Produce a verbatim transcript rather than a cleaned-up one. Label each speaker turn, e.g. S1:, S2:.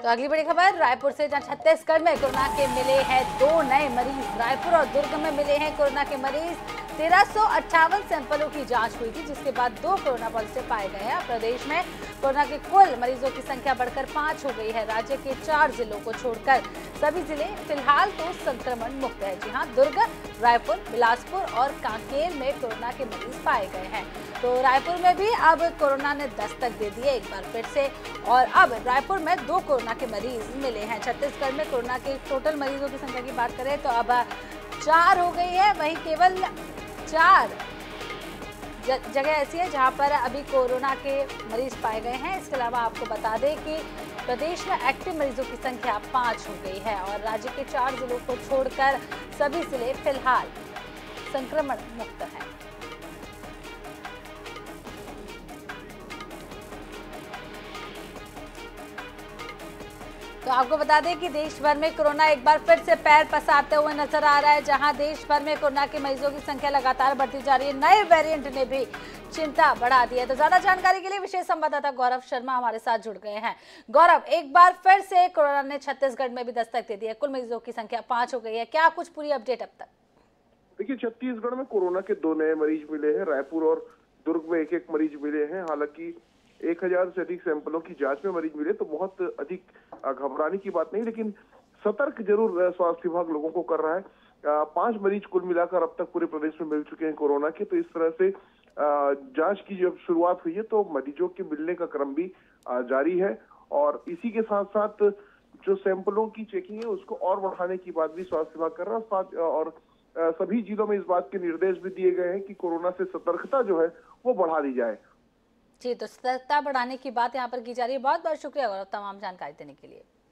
S1: तो अगली बड़ी खबर रायपुर से, जहां छत्तीसगढ़ में कोरोना के मिले हैं दो नए मरीज। रायपुर और दुर्ग में मिले हैं कोरोना के मरीज। तेरह सौ अट्ठावन सैंपलों की जांच हुई थी, जिसके बाद दो कोरोना पॉजिटिव पाए गए हैं। प्रदेश में कोरोना के कुल मरीजों की संख्या बढ़कर पांच हो गई है। राज्य के चार जिलों को छोड़कर सभी जिले फिलहाल तो संक्रमण मुक्त है। जी हाँ, दुर्ग, रायपुर, बिलासपुर और कांकेर में कोरोना के मरीज पाए गए हैं। तो रायपुर में भी अब कोरोना ने दस्तक दे दी है एक बार फिर से, और अब रायपुर में दो कोरोना के मरीज मिले हैं। छत्तीसगढ़ में कोरोना के टोटल मरीजों की संख्या की बात करें तो अब चार हो गई है। वहीं केवल चार जगह ऐसी है जहां पर अभी कोरोना के मरीज पाए गए हैं। इसके अलावा आपको बता दें कि प्रदेश में एक्टिव मरीजों की संख्या पाँच हो गई है और राज्य के चार जिलों को छोड़कर सभी जिले फिलहाल संक्रमण मुक्त हैं। तो आपको बता दें कि देश भर में कोरोना एक बार फिर से पैर पसारते हुए नजर आ रहा है। जहां देश भर में कोरोना के मरीजों की संख्या लगातार बढ़ती जा रही है, नए वेरिएंट ने भी चिंता बढ़ा दी है। तो ज्यादा जानकारी के लिए विशेष संवाददाता गौरव शर्मा हमारे साथ जुड़ गए हैं। गौरव, एक बार फिर से कोरोना ने छत्तीसगढ़ में भी दस्तक दे दी है। कुल मरीजों की संख्या पांच हो गई है। क्या कुछ पूरी अपडेट अब तक?
S2: देखिए, छत्तीसगढ़ में कोरोना के दो नए मरीज मिले हैं। रायपुर और दुर्ग में एक एक मरीज मिले हैं। हालांकि एक हजार से अधिक सैंपलों की जांच में मरीज मिले तो बहुत अधिक घबराने की बात नहीं, लेकिन सतर्क जरूर स्वास्थ्य विभाग लोगों को कर रहा है। पांच मरीज कुल मिलाकर अब तक पूरे प्रदेश में मिल चुके हैं कोरोना के। तो इस तरह से जांच की जब शुरुआत हुई है तो मरीजों के मिलने का क्रम भी जारी है, और इसी के साथ साथ जो सैंपलों की चेकिंग है उसको और बढ़ाने की बात भी स्वास्थ्य विभाग कर रहा है। और सभी जिलों में इस बात के निर्देश भी दिए गए हैं कि कोरोना से सतर्कता जो है वो बढ़ा दी जाए।
S1: जी, तो सतर्कता बढ़ाने की बात यहाँ पर की जा रही है। बहुत बहुत शुक्रिया गौरव तमाम जानकारी देने के लिए।